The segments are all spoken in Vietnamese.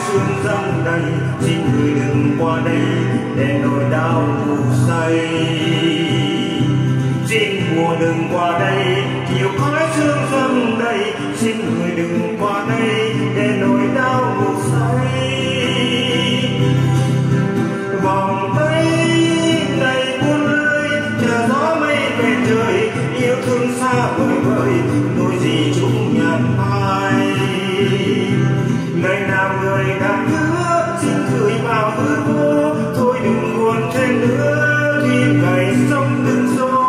sương dâng đầy, xin người đừng qua đây để nỗi đau ngủ say. Xin mùa đừng qua đây, chiều khói sương dâng đầy, xin người đừng qua đây để nỗi đau ngủ say. Vòng tay đầy buồn lơi, chờ gió mây về trời, yêu thương xa vời vợi, đôi gì chung nhạt phai. Ngày nào người đã hứa, xin gửi vào hư vô, thôi đừng buồn thêm nữa, khi ngày sông đừng xô.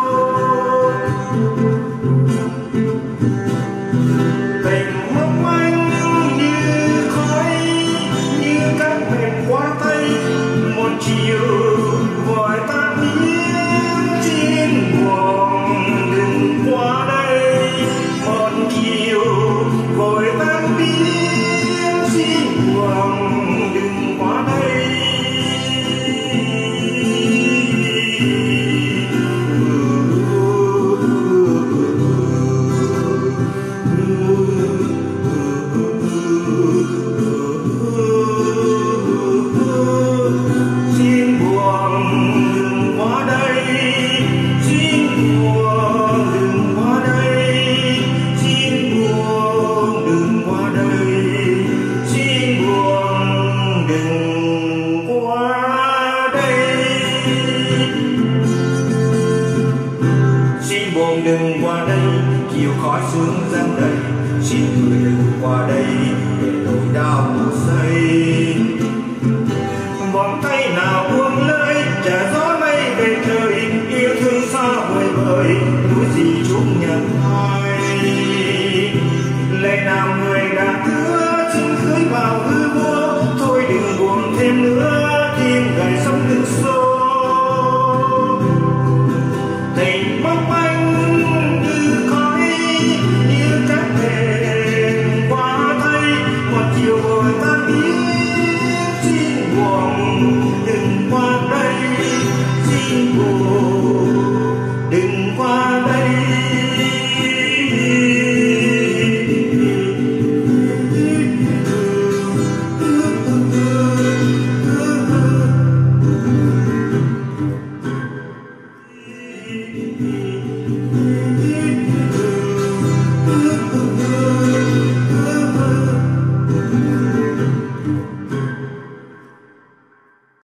Tình mong manh như khói, như các mệt quá tay, một chiều vội tan biến, xin buồn đừng qua đây. Một chiều vội tan biến, xin buồn đừng qua đây. Đừng qua đây, chiều khói sương dâng đầy, xin người đừng qua đây để nỗi đau ngủ say. Vòng tay nào buông lơi, chờ gió mây về trời, yêu thương xa vời vợi, núi gì chung nhận hai.